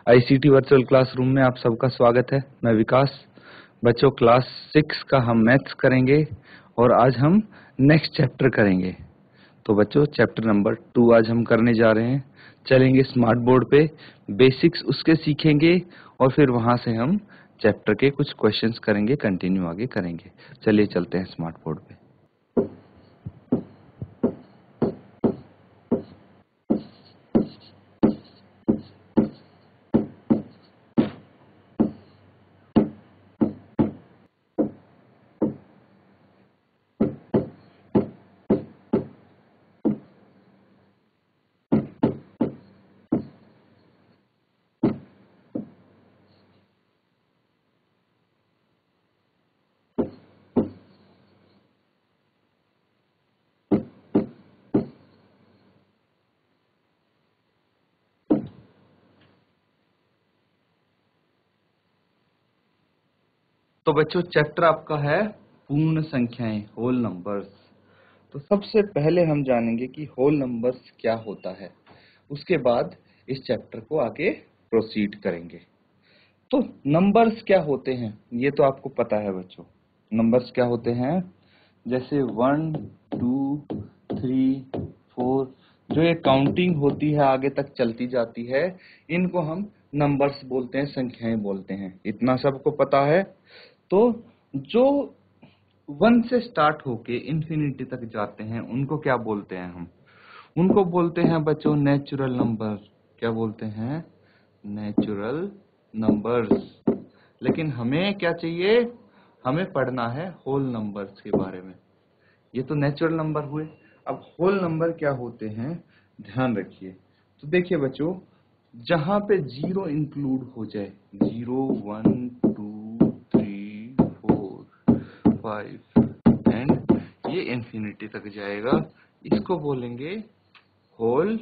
ICT virtual classroom में आप सबका स्वागत है। मैं विकास। बच्चों, क्लास 6 का हम मैथ्स करेंगे और आज हम नेक्स्ट चैप्टर करेंगे। तो बच्चों, चैप्टर नंबर 2 आज हम करने जा रहे हैं। चलेंगे स्मार्ट बोर्ड पे, बेसिक्स उसके सीखेंगे और फिर वहां से हम चैप्टर के कुछ क्वेश्चंस करेंगे, कंटिन्यू आगे करेंगे। चलिए चलते हैं स्मार्ट बोर्ड पे। तो बच्चों, चैप्टर आपका है पूर्ण संख्याएं, होल नंबर्स। तो सबसे पहले हम जानेंगे कि होल नंबर्स क्या होता है, उसके बाद इस चैप्टर को आगे प्रोसीड करेंगे। तो नंबर्स क्या होते हैं ये तो आपको पता है बच्चों। नंबर्स क्या होते हैं, जैसे 1 2 3 4, जो ये काउंटिंग होती है आगे तक चलती जाती है, इनको हम नंबर्स बोलते हैं, संख्याएं बोलते हैं। इतना सबको पता है। तो जो 1 से स्टार्ट होके इंफिनिटी तक जाते हैं उनको क्या बोलते हैं हम? उनको बोलते हैं बच्चों नेचुरल नंबर। क्या बोलते हैं? Natural numbers. लेकिन हमें क्या चाहिए? हमें पढ़ना है होल नंबर्स के बारे में। ये तो नेचुरल नंबर हुए। अब होल नंबर क्या होते हैं, ध्यान रखिए। तो देखिए बच्चों, जहां पे 0 इंक्लूड हो जाए, 0 1 2 3 4 5 एंड ये इंफिनिटी तक जाएगा, इसको बोलेंगे होल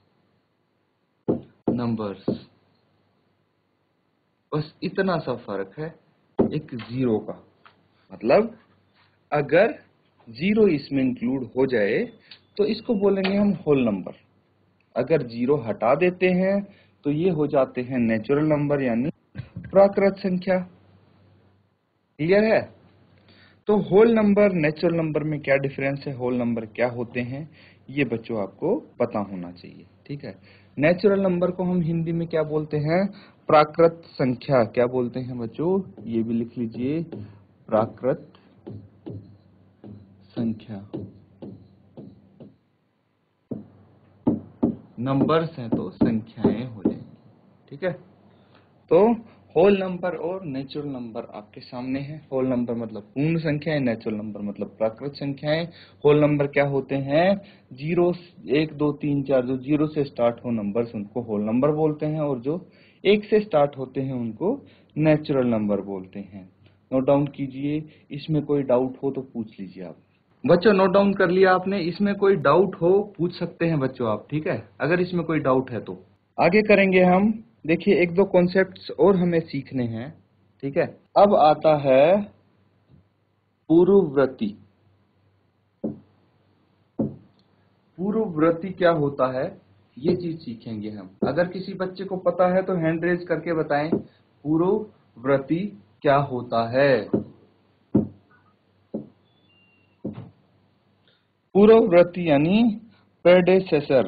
नंबर्स। बस इतना सा फर्क है एक 0 का। मतलब अगर 0 इसमें इंक्लूड हो जाए तो इसको बोलेंगे हम होल नंबर। अगर 0 हटा देते हैं तो ये हो जाते हैं नेचुरल नंबर, यानी प्राकृत संख्या। क्लियर है? तो होल नंबर नेचुरल नंबर में क्या डिफरेंस है, होल नंबर क्या होते हैं, ये बच्चों आपको पता होना चाहिए। ठीक है। नेचुरल नंबर को हम हिंदी में क्या बोलते हैं? प्राकृत संख्या। क्या बोलते हैं बच्चों? ये भी लिख लीजिए, प्राकृत संख्या। नंबर्स हैं तो संख्याएं हो जाएंगी। ठीक है। तो होल नंबर और नेचुरल नंबर आपके सामने है। होल नंबर मतलब पूर्ण संख्याएं, नेचुरल नंबर मतलब प्राकृत संख्याएं। होल नंबर क्या होते हैं? 0 1 2 3 4, जो 0 से स्टार्ट हो नंबर्स उनको होल नंबर बोलते हैं, और जो 1 से स्टार्ट होते हैं उनको नेचुरल नंबर बोलते हैं। नोट डाउन कीजिए। इसमें कोई डाउट हो तो पूछ लीजिए आप। बच्चों, नोट डाउन कर लिया आपने? इसमें कोई डाउट हो पूछ सकते हैं बच्चों आप। ठीक है, अगर इसमें कोई डाउट है तो आगे करेंगे हम। देखिए, एक दो कॉन्सेप्ट्स और हमें सीखने हैं। ठीक है। अब आता है पूर्ववर्ती। पूर्ववर्ती क्या होता है, ये चीज सीखेंगे हम। अगर किसी बच्चे को पता है तो हैंड रेज करके बताएं, पूर्ववर्ती क्या होता है। पूर्ववर्ती यानी प्रेडेसेसर।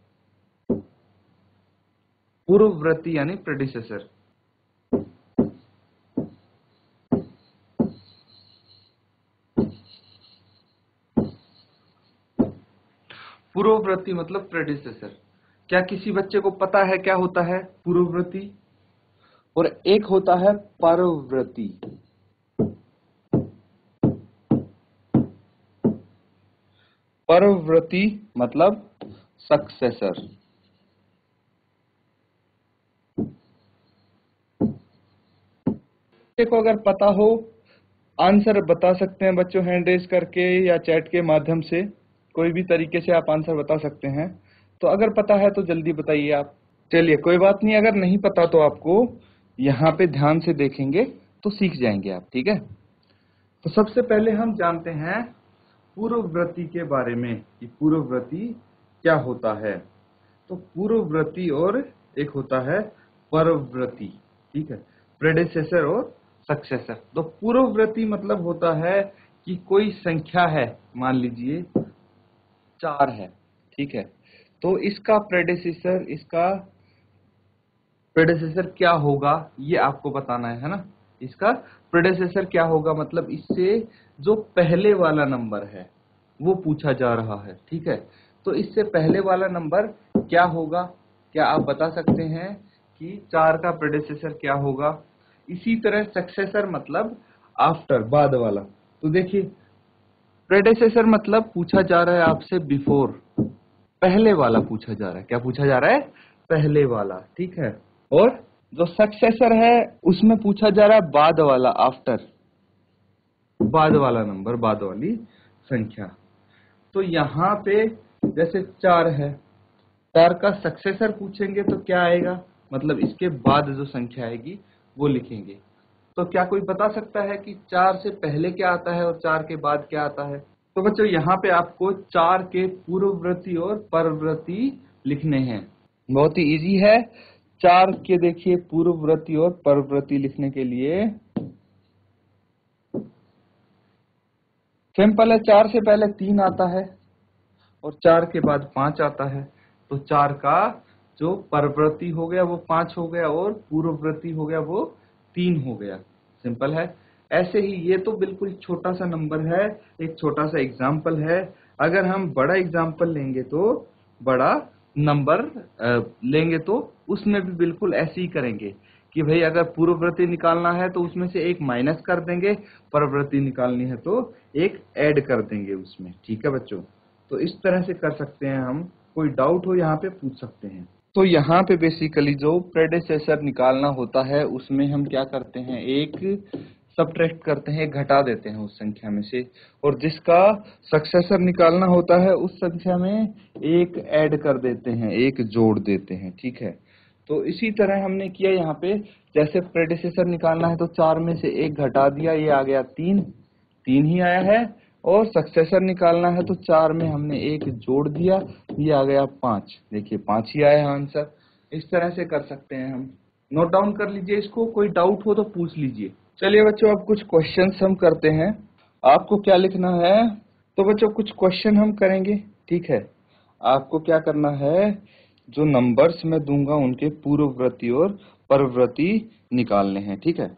पूर्ववर्ती यानी प्रेडिसेसर। पूर्ववर्ती मतलब प्रेडिसेसर। क्या किसी बच्चे को पता है क्या होता है पूर्ववर्ती? और एक होता है परवर्ती। परवर्ती मतलब सक्सेसर। देखो, अगर पता हो आंसर बता सकते हैं बच्चों, हैंड रेज करके या चैट के माध्यम से, कोई भी तरीके से आप आंसर बता सकते हैं। तो अगर पता है तो जल्दी बताइए आप। चलिए, कोई बात नहीं, अगर नहीं पता तो आपको यहाँ पे ध्यान से देखेंगे तो सीख जाएंगे आप। ठीक है। तो सबसे पहले हम जानते हैं पूर्ववर्ती के बारे में कि पूर्ववर्ती क्या होता है। तो पूर्ववर्ती और एक होता है परवर्ती, ठीक है, प्रेडेसेसर और सक्सेसर। तो पूर्ववर्ती मतलब होता है कि कोई संख्या है, मान लीजिए 4 है, ठीक है, तो इसका प्रेडेसेसर क्या होगा ये आपको बताना है ना। इसका प्रेडेसेसर क्या होगा मतलब इससे जो पहले वाला नंबर है वो पूछा जा रहा है, ठीक है। तो इससे पहले वाला नंबर क्या होगा, क्या आप बता सकते हैं कि 4 का प्रेडेसेसर क्या होगा। इसी तरह सक्सेसर मतलब आफ्टर, बाद वाला। तो देखिए प्रेडेसेसर मतलब पूछा जा रहा है आपसे बिफोर, पहले वाला पूछा जा रहा है। क्या पूछा जा रहा है? पहले वाला, ठीक है। और जो सक्सेसर है उसमें पूछा जा रहा है बाद वाला, आफ्टर, बाद वाला नंबर, बाद वाली संख्या। तो यहाँ पे जैसे 4 है, 4 का सक्सेसर पूछेंगे तो क्या आएगा, मतलब इसके बाद जो संख्या आएगी वो लिखेंगे। तो क्या कोई बता सकता है कि 4 से पहले क्या आता है और 4 के बाद क्या आता है? तो बच्चों यहाँ पे आपको 4 के पूर्ववर्ती और परवर्ती लिखने हैं। बहुत ही इजी है। 4 के देखिए पूर्ववर्ती और परवर्ती लिखने के लिए सिंपल है। 4 से पहले 3 आता है और 4 के बाद 5 आता है। तो 4 का जो परवर्ती हो गया वो 5 हो गया और पूर्ववर्ती हो गया वो 3 हो गया। सिंपल है। ऐसे ही ये तो बिल्कुल छोटा सा नंबर है, एक छोटा सा एग्जाम्पल है। अगर हम बड़ा एग्जाम्पल लेंगे तो बड़ा नंबर लेंगे तो उसमें भी बिल्कुल ऐसे ही करेंगे कि भाई अगर पूर्ववर्ती निकालना है तो उसमें से एक माइनस कर देंगे, परवर्ती निकालनी है तो एक ऐड कर देंगे उसमें, ठीक है बच्चों। तो इस तरह से कर सकते हैं हम। कोई डाउट हो यहाँ पे पूछ सकते हैं। तो यहाँ पे बेसिकली जो प्रेडेसेसर निकालना होता है उसमें हम क्या करते हैं, एक सबट्रैक्ट करते हैं, घटा देते हैं उस संख्या में से, और जिसका सक्सेसर निकालना होता है उस संख्या में एक ऐड कर देते हैं, एक जोड़ देते हैं, ठीक है। तो इसी तरह हमने किया यहाँ पे। जैसे प्रेडेसेसर निकालना है तो 4 में से एक घटा दिया, ये आ गया 3, 3 ही आया है। और सक्सेसर निकालना है तो 4 में हमने एक जोड़ दिया, ये आ गया 5, देखिए 5 ही आया आंसर। इस तरह से कर सकते हैं हम। नोट डाउन कर लीजिए इसको, कोई डाउट हो तो पूछ लीजिए। चलिए बच्चों अब कुछ क्वेश्चंस हम करते हैं। आपको क्या लिखना है, तो बच्चों कुछ क्वेश्चन हम करेंगे, ठीक है। आपको क्या करना है, जो नंबर्स मैं दूंगा उनके पूर्ववर्ती और परवर्ती निकालने हैं, ठीक है।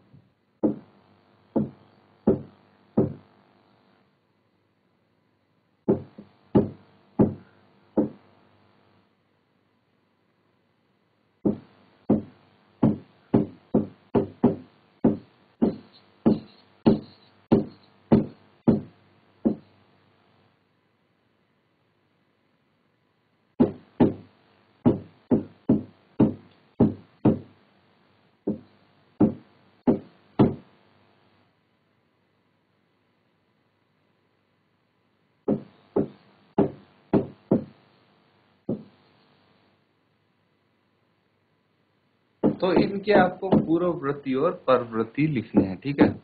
तो इनके आपको पूर्ववर्ती और परवर्ती लिखने हैं, ठीक है।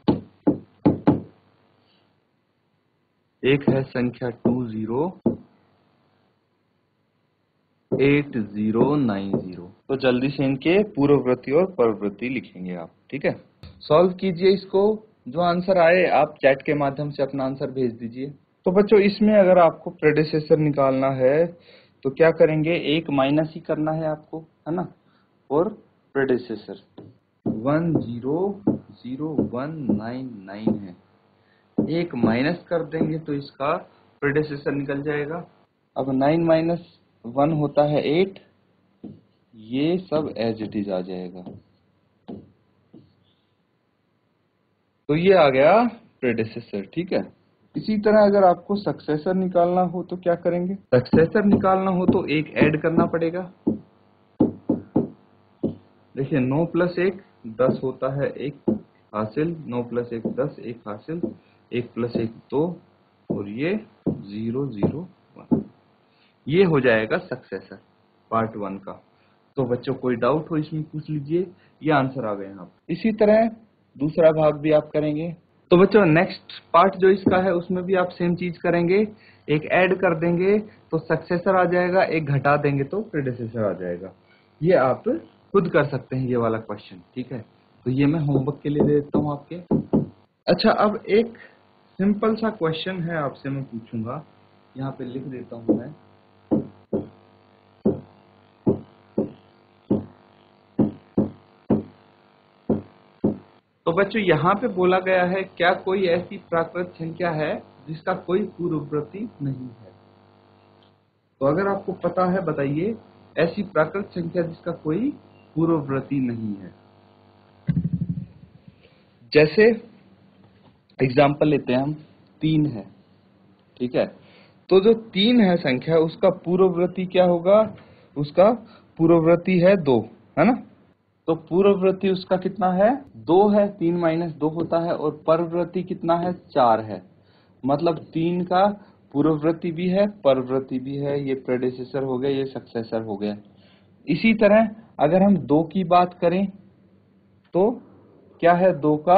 एक है संख्या 208090। तो जल्दी से इनके पूर्ववर्ती और परवर्ती लिखेंगे आप, ठीक है। सॉल्व कीजिए इसको, जो आंसर आए आप चैट के माध्यम से अपना आंसर भेज दीजिए। तो बच्चों इसमें अगर आपको प्रेडेसेसर निकालना है तो क्या करेंगे, एक माइनस ही करना है आपको, है ना। और प्रेडेसेसर 100199 है, एक माइनस कर देंगे तो इसका प्रेडेसेसर निकल जाएगा। अब 9 माइनस 1 होता है 8, ये सब एज इट इज आ जाएगा। तो ये आ गया प्रेडेसेसर, ठीक है। इसी तरह अगर आपको सक्सेसर निकालना हो तो क्या करेंगे, सक्सेसर निकालना हो तो एक ऐड करना पड़ेगा। देखिए 9 + 1 10 होता है, एक हासिल, 9 + 1 10, एक हासिल, 1 + 1 2, और ये 0 0 1, ये हो जाएगा सक्सेसर पार्ट 1 का। तो बच्चों कोई डाउट हो इसमें पूछ लीजिए, ये आंसर आ गए यहाँ। इसी तरह दूसरा भाग भी आप करेंगे। तो बच्चों नेक्स्ट पार्ट जो इसका है उसमें भी आप सेम चीज करेंगे, एक ऐड कर देंगे तो सक्सेसर आ जाएगा, एक घटा देंगे तो प्रेडेसेसर आ जाएगा। ये आप खुद कर सकते हैं ये वाला क्वेश्चन, ठीक है। तो ये मैं होमवर्क के लिए दे देता हूँ आपके। अच्छा, अब एक सिंपल सा क्वेश्चन है आपसे मैं पूछूंगा, यहाँ पे लिख देता हूँ मैं। तो बच्चों यहाँ पे बोला गया है, क्या कोई ऐसी प्राकृत संख्या है जिसका कोई पूर्ववर्ती नहीं है। तो अगर आपको पता है बताइए, ऐसी प्राकृत संख्या जिसका कोई पूर्ववर्ती नहीं है। जैसे एग्जाम्पल लेते हैं हम, 3 है, ठीक है। तो जो 3 है संख्या, उसका पूर्ववर्ती क्या होगा, उसका पूर्ववर्ती है 2, है ना। तो पूर्ववर्ती उसका कितना है, 2 है, 3 माइनस 2 होता है, और परवर्ती कितना है, 4 है। मतलब 3 का पूर्ववर्ती भी है, परवर्ती भी है। ये प्रेडेसेसर हो गया, ये सक्सेसर हो गया। इसी तरह अगर हम 2 की बात करें तो क्या है, 2 का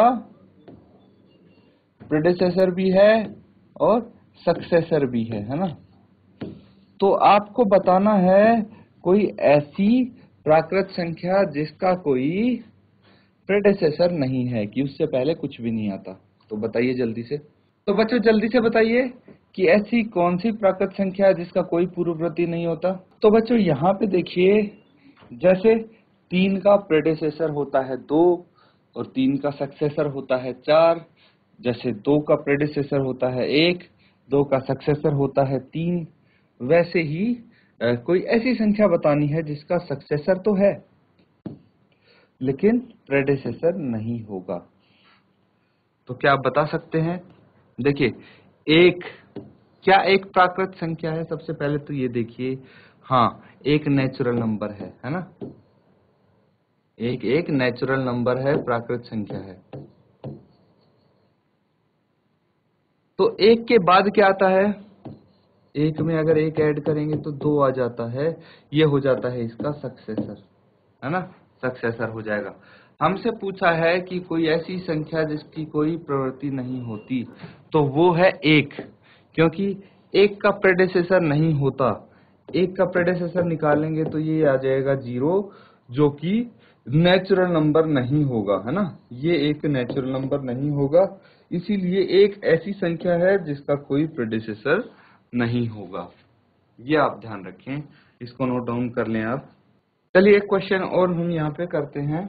प्रेडेसेसर भी है और सक्सेसर भी है ना। तो आपको बताना है कोई ऐसी प्राकृत संख्या जिसका कोई प्रेडेसेसर नहीं है, कि उससे पहले कुछ भी नहीं आता। तो बताइए जल्दी से। तो बच्चों जल्दी से बताइए कि ऐसी कौन सी प्राकृत संख्या है जिसका कोई पूर्ववर्ती नहीं होता। तो बच्चों यहाँ पे देखिए, जैसे 3 का प्रेडेसेसर होता है 2 और 3 का सक्सेसर होता है 4, जैसे 2 का प्रेडेसेसर होता है 1, 2 का सक्सेसर होता है 3, वैसे ही कोई ऐसी संख्या बतानी है जिसका सक्सेसर तो है लेकिन प्रेडेसेसर नहीं होगा। तो क्या आप बता सकते हैं। देखिए, एक क्या एक प्राकृत संख्या है, सबसे पहले तो ये देखिए, हाँ एक नेचुरल नंबर है ना। एक नेचुरल नंबर है, प्राकृत संख्या है। तो एक के बाद क्या आता है, एक में अगर एक ऐड करेंगे तो 2 आ जाता है, ये हो जाता है इसका सक्सेसर, है ना, सक्सेसर हो जाएगा। हमसे पूछा है कि कोई ऐसी संख्या जिसकी कोई प्रवृत्ति नहीं होती, तो वो है 1, क्योंकि 1 का प्रेडेसेसर नहीं होता। 1 का प्रेडेसेसर निकालेंगे तो ये आ जाएगा 0, जो कि नेचुरल नंबर नहीं होगा, है ना। ये एक नेचुरल नंबर नहीं होगा, इसीलिए एक ऐसी संख्या है जिसका कोई प्रेडेसेसर नहीं होगा। ये आप ध्यान रखें, इसको नोट डाउन कर लें आप। चलिए एक क्वेश्चन और हम यहाँ पे करते हैं।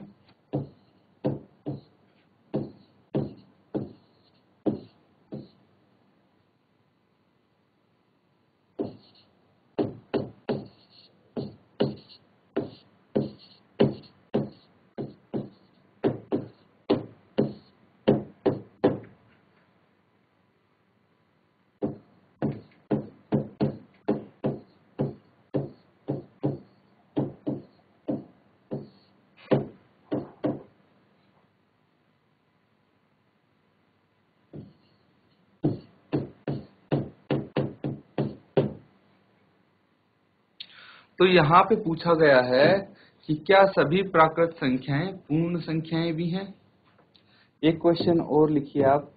तो यहाँ पे पूछा गया है कि क्या सभी प्राकृत संख्याएं पूर्ण संख्याएं भी हैं। एक क्वेश्चन और लिखिए आप।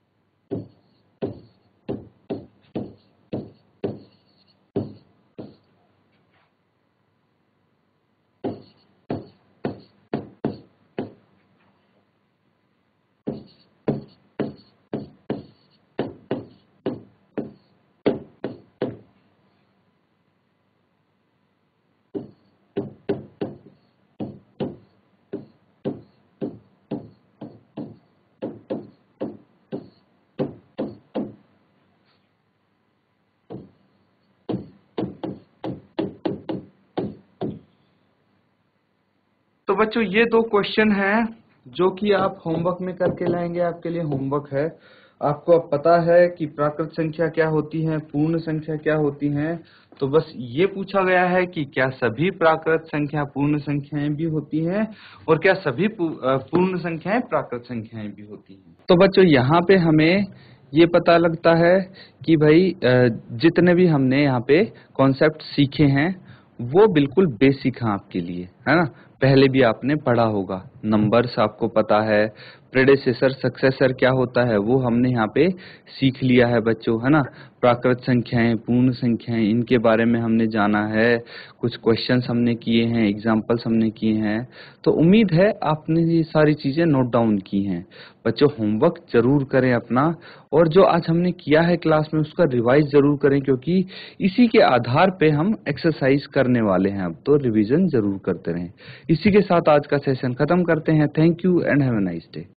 तो बच्चों ये 2 क्वेश्चन हैं जो कि आप होमवर्क में करके लाएंगे, आपके लिए होमवर्क है। आपको अब पता है कि प्राकृत संख्या क्या होती है, पूर्ण संख्या क्या होती है। तो बस ये पूछा गया है कि क्या सभी प्राकृत संख्या पूर्ण संख्याएं भी होती हैं, और क्या सभी पूर्ण संख्याएं प्राकृत संख्याएं भी होती हैं। तो बच्चों यहाँ पे हमें ये पता लगता है कि भाई जितने भी हमने यहाँ पे कॉन्सेप्ट सीखे हैं वो बिल्कुल बेसिक हैं आपके लिए, है ना। पहले भी आपने पढ़ा होगा। नंबर्स आपको पता है, प्रेडेसेसर सक्सेसर क्या होता है वो हमने यहाँ पे सीख लिया है बच्चों, है ना। प्राकृत संख्याएं, पूर्ण संख्याएं, इनके बारे में हमने जाना है, कुछ क्वेश्चंस हमने किए हैं, एग्जाम्पल्स हमने किए हैं। तो उम्मीद है आपने ये सारी चीजें नोट डाउन की हैं। बच्चों होमवर्क जरूर करें अपना, और जो आज हमने किया है क्लास में उसका रिवाइज जरूर करें, क्योंकि इसी के आधार पे हम एक्सरसाइज करने वाले हैं। अब तो रिवीजन जरूर करते रहें। इसी के साथ आज का सेशन खत्म करते हैं। Thank you and have a nice day.